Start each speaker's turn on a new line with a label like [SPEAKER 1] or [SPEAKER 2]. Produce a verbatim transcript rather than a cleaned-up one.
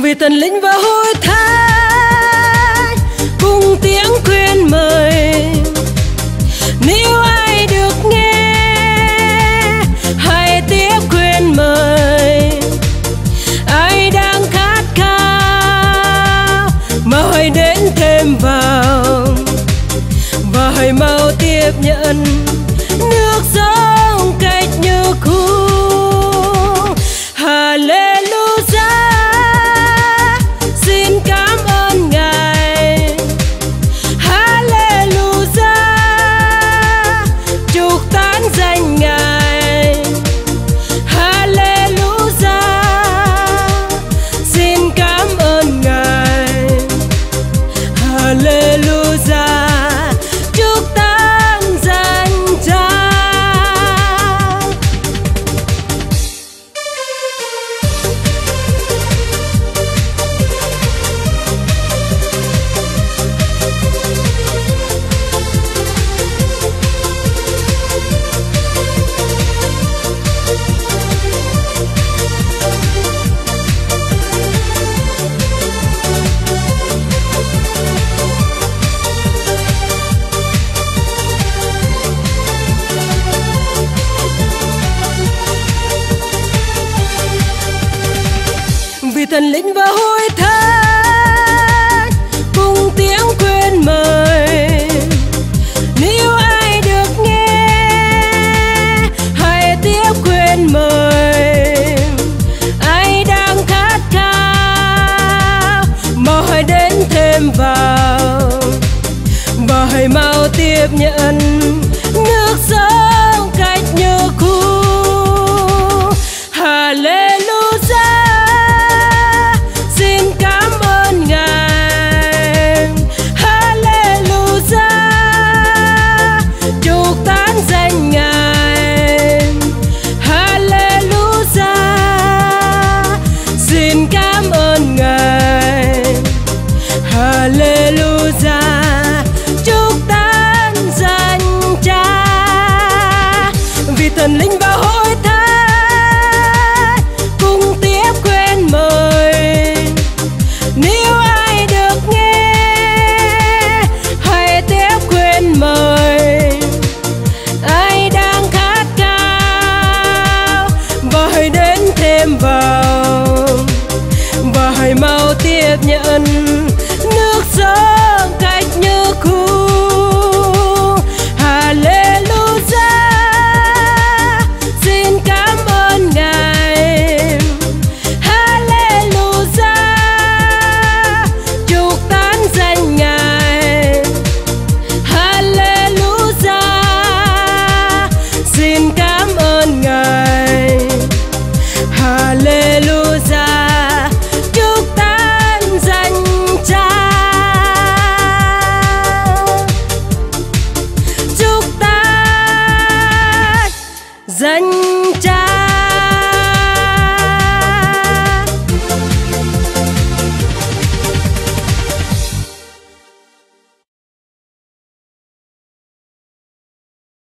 [SPEAKER 1] vì thần linh và hối thách cùng tiếng khuyên mời. Nếu ai được nghe hãy tiếp khuyên mời. Ai đang khát khao mời đến thêm vào, và hãy mau tiếp nhận nước sống cách như khu. Hallelujah, xin cảm ơn Ngài. Hallelujah, chúc tán danh Ngài. Hallelujah, xin cảm ơn Ngài. Hallelujah, chúc tán danh Cha. Vì thần linh và hối thách cùng tiếng khuyên mời. Nếu ai được nghe hãy tiếp khuyên mời. Ai đang khát khao mời đến thêm vào, và hãy mau tiếp nhận nước sống cách như khu. Hallelujah, xin cảm ơn Ngài. Hallelujah, chúc tán danh Ngài. Hallelujah, xin cảm ơn Ngài. Hallelujah, chúc tán danh Cha. Vì thần linh và hối thách cùng tiếp khuyên mời. Nếu ai được nghe hãy tiếp khuyên mời. Ai đang khát khao và hãy đến thêm vào, và hãy mau tiếp nhận nước sống cách như khu. Hallelujah, xin cảm ơn Ngài. Hallelujah, chúc tán danh Ngài. Hallelujah, xin cảm ơn Ngài. Hallelujah, chúc tán danh Cha. Chúc tán danh